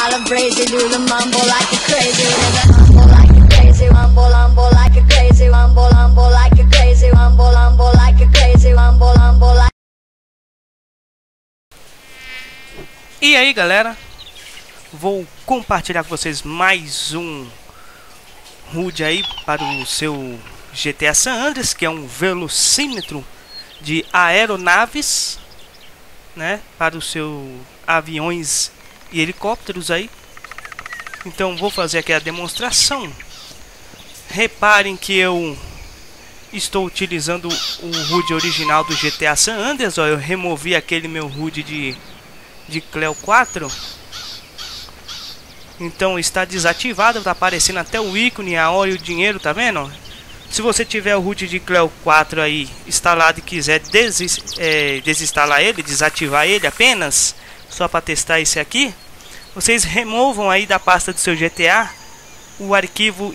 calabrese, do the mumble like a crazy, rumble like a crazy, rumble like a crazy, rumble like a crazy, rumble like a crazy, rumble like. E aí, galera, vou compartilhar com vocês mais um HUD aí para o seu GTA San Andreas, que é um velocímetro de aeronaves, né, para os seus aviões e helicópteros aí. Então vou fazer aqui a demonstração. Reparem que eu estou utilizando o HUD original do GTA San Andreas. Ó, eu removi aquele meu HUD de Cleo 4. Então está desativado, está aparecendo até o ícone, a hora e o dinheiro, tá vendo? Se você tiver o HUD de Cleo 4 aí instalado e quiser desinstalar ele, desativar ele apenas, só para testar esse aqui, vocês removam aí da pasta do seu GTA o arquivo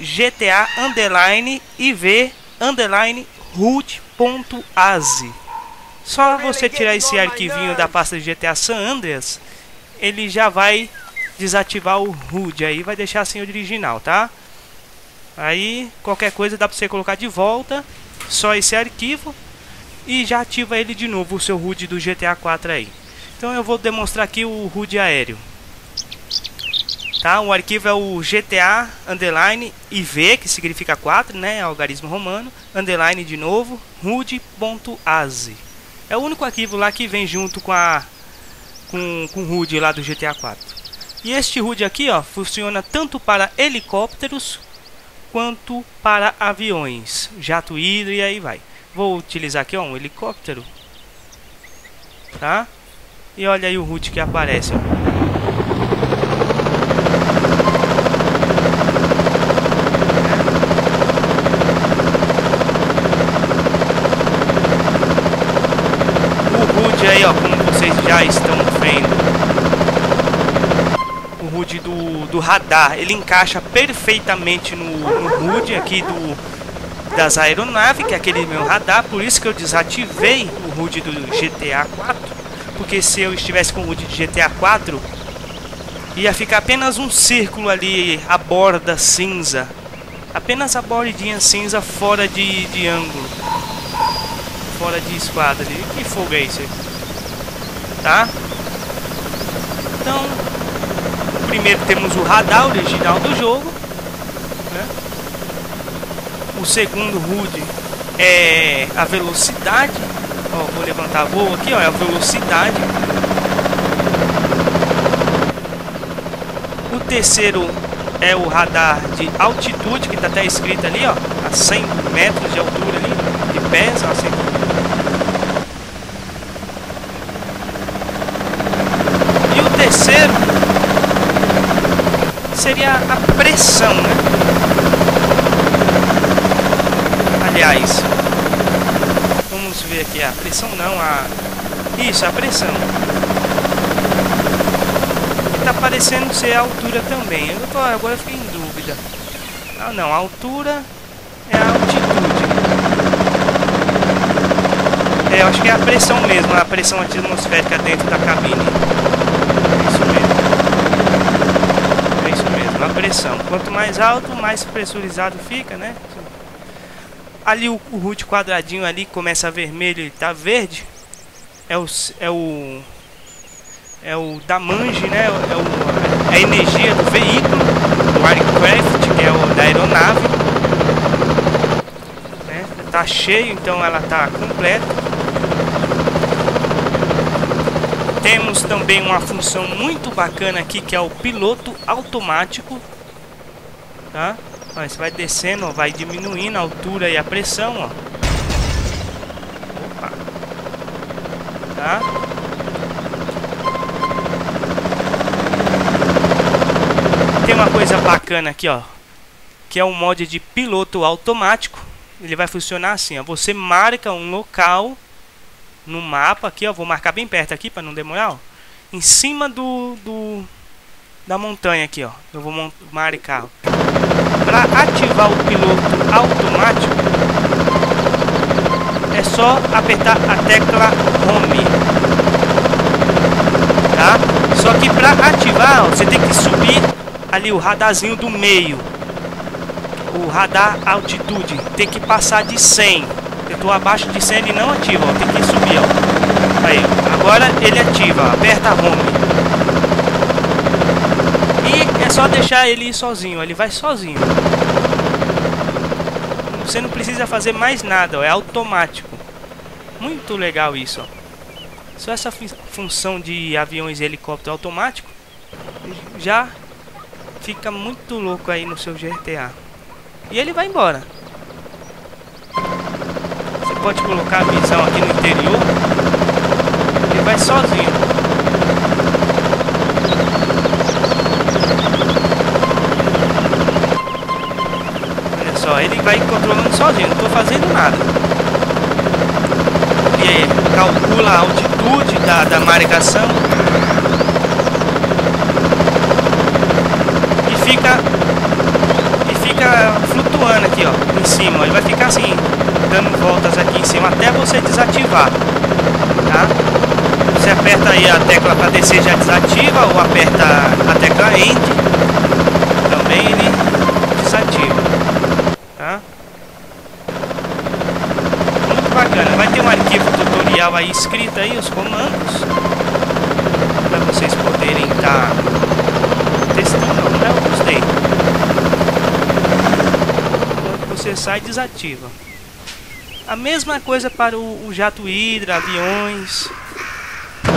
GTA_iv_HUD.az. Só você tirar esse arquivinho da pasta de GTA San Andreas, ele já vai desativar o HUD aí, vai deixar assim original, tá? Aí qualquer coisa dá pra você colocar de volta só esse arquivo e já ativa ele de novo, o seu HUD do GTA 4 aí. Então eu vou demonstrar aqui o HUD aéreo, tá? O arquivo é o GTA_iv, que significa 4, né? Algarismo romano, underline de novo, HUD.az. É o único arquivo lá que vem junto com o HUD lá do GTA 4. E este HUD aqui, ó, funciona tanto para helicópteros quanto para aviões, jato hidro e aí vai. Vou utilizar aqui, ó, um helicóptero, tá? E olha aí o HUD que aparece, ó. O HUD aí, ó, como vocês já estão vendo, o HUD do radar, ele encaixa perfeitamente no HUD aqui das aeronaves, que é aquele meu radar. Por isso que eu desativei o HUD do GTA 4, porque se eu estivesse com o HUD de GTA 4, ia ficar apenas um círculo ali, a borda cinza, apenas a bordinha cinza fora de ângulo, fora de esquadra ali. Que fogo é isso aí? Tá? Então, primeiro temos o radar original do jogo, né? O segundo HUD é a velocidade. Ó, vou levantar voo aqui, ó, é a velocidade. O terceiro é o radar de altitude, que está até escrito ali, ó, a 100 metros de altura ali, de pés, ó, 100. E o terceiro seria a pressão, né? Aliás, vamos ver aqui a pressão, não, isso, a pressão. E tá parecendo ser a altura também. Agora eu fiquei em dúvida. Ah, não, a altura é a altitude. Eu acho que é a pressão mesmo, a pressão atmosférica dentro da cabine. A pressão, quanto mais alto, mais pressurizado fica, né? Ali o HUD quadradinho ali começa a vermelho e tá verde, é o da mange, né? É a energia do veículo, do aircraft, que é o da aeronave, né? Tá cheio, então ela tá completa. Temos também uma função muito bacana aqui, que é o piloto automático, tá? Ó, você vai descendo, ó, vai diminuindo a altura e a pressão, ó. Opa. Tá? Tem uma coisa bacana aqui, ó, que é o mod de piloto automático. Ele vai funcionar assim, ó. Você marca um local no mapa aqui, ó, vou marcar bem perto aqui para não demorar, ó, em cima da montanha aqui, ó. Eu vou marcar. Para ativar o piloto automático, é só apertar a tecla Home, tá? Só que para ativar, ó, você tem que subir ali o radarzinho do meio, o radar altitude, tem que passar de 100. Eu tô abaixo de 100, ele não ativa, ó, tem que subir, ó. Aí, agora ele ativa, ó, aperta home. E é só deixar ele ir sozinho, ele vai sozinho. Você não precisa fazer mais nada, ó, é automático. Muito legal isso, ó. Só essa função de aviões e helicóptero automático já fica muito louco aí no seu GTA. E ele vai embora. Você pode colocar a visão aqui no interior. Ele vai sozinho. Olha só, ele vai controlando sozinho, não estou fazendo nada. Ele calcula a altitude da marcação e fica flutuando aqui, ó, em cima. Ele vai ficar assim, dando voltas aqui em cima até você desativar, tá? Você aperta aí a tecla para descer, já desativa, ou aperta a tecla End, também ele desativa, tá? Muito bacana. Vai ter um arquivo tutorial aí escrito aí, os comandos, para vocês poderem estar testando, né? Eu gostei. Você sai e desativa. A mesma coisa para o jato hidra, aviões, tá?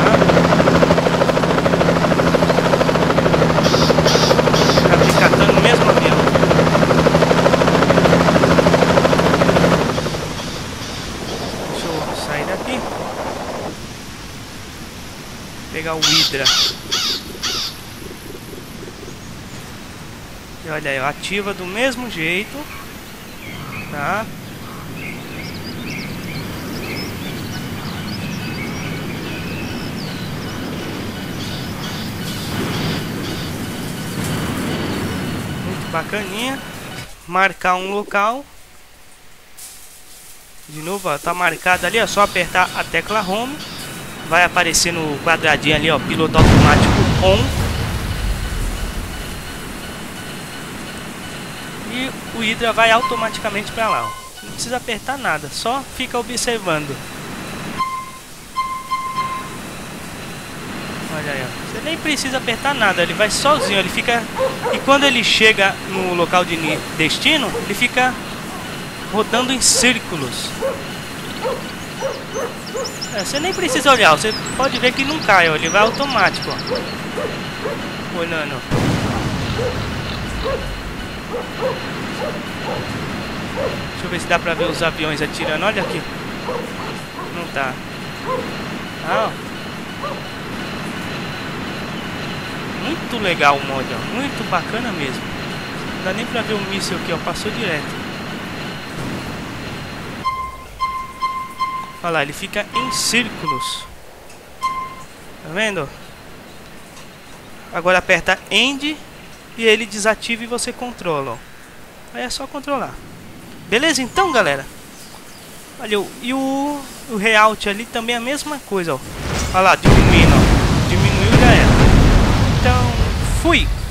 Tá picatando o mesmo avião. Deixa eu sair daqui. Pegar o hidra. E olha aí, ativa do mesmo jeito. Tá? Muito bacaninha. Marcar um local. De novo, ó, tá marcado ali, é só apertar a tecla Home. Vai aparecer no quadradinho ali, ó, piloto automático on. E o hidra vai automaticamente para lá, ó. Não precisa apertar nada, só fica observando. Olha aí, ó. Você nem precisa apertar nada, ele vai sozinho, ele fica. E quando ele chega no local de destino, ele fica rodando em círculos. Você nem precisa olhar, você pode ver que não cai, ó. Ele vai automático, ó. Olhando. Deixa eu ver se dá pra ver os aviões atirando. Olha aqui. Não tá. Ah, ó. Muito legal o mod, ó. Muito bacana mesmo. Não dá nem pra ver o míssil aqui, ó. Passou direto. Olha lá, ele fica em círculos. Tá vendo? Agora aperta End e ele desativa e você controla, ó. Aí é só controlar. Beleza então, galera? Valeu. E o layout ali também é a mesma coisa, ó. Olha lá, diminuindo, ó. Diminuiu e já era. Então, fui!